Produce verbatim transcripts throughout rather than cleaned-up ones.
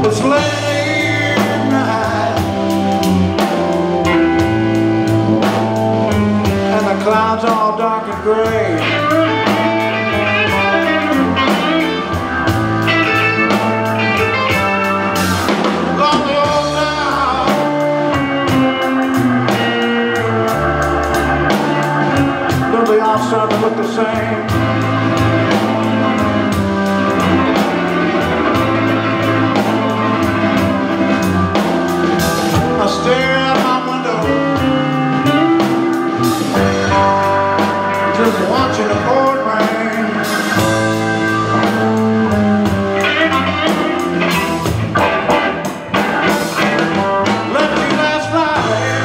It's late night, and the clouds all dark and gray. Lonely old town, don't they all start to look the same? I stare out my window, just watching the pouring rain. Left you last Friday,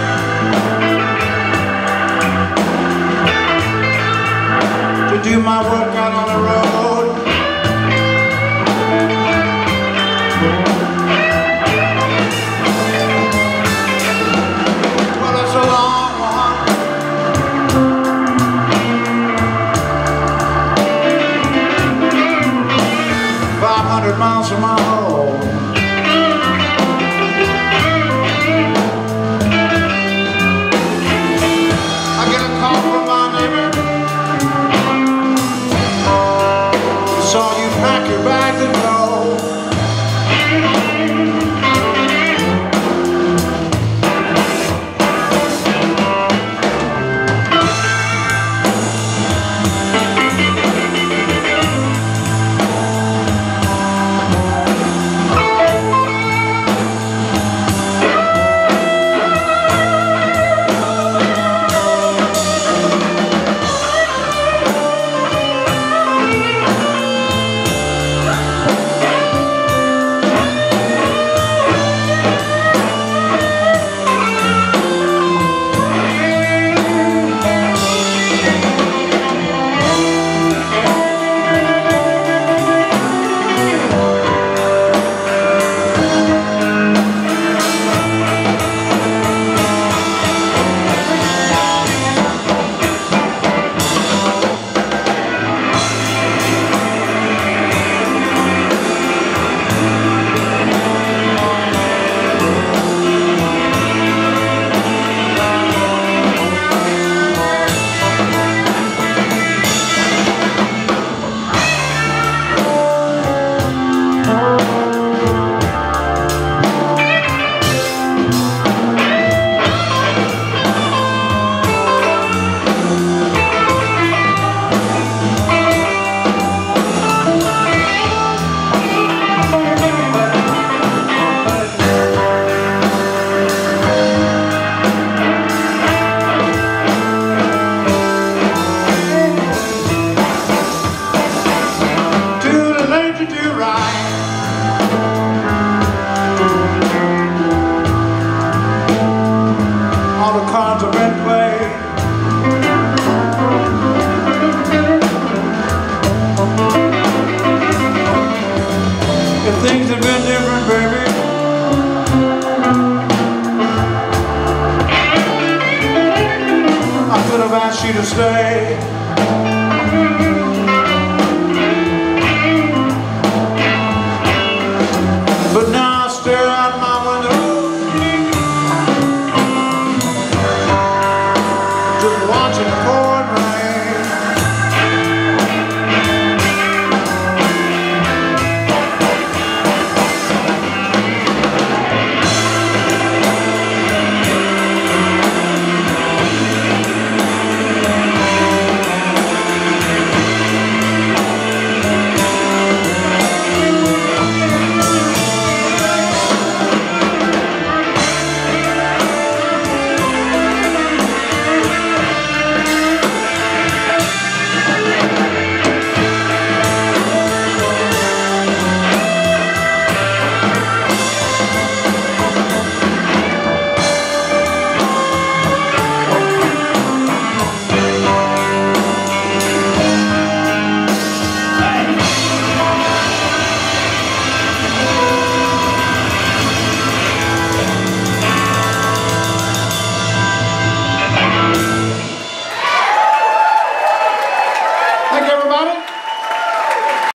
to do my work out on the road. Miles from my home. I get a call from my neighbor. Saw you pack your bags and go. Things have been different, baby. I could have asked you to stay.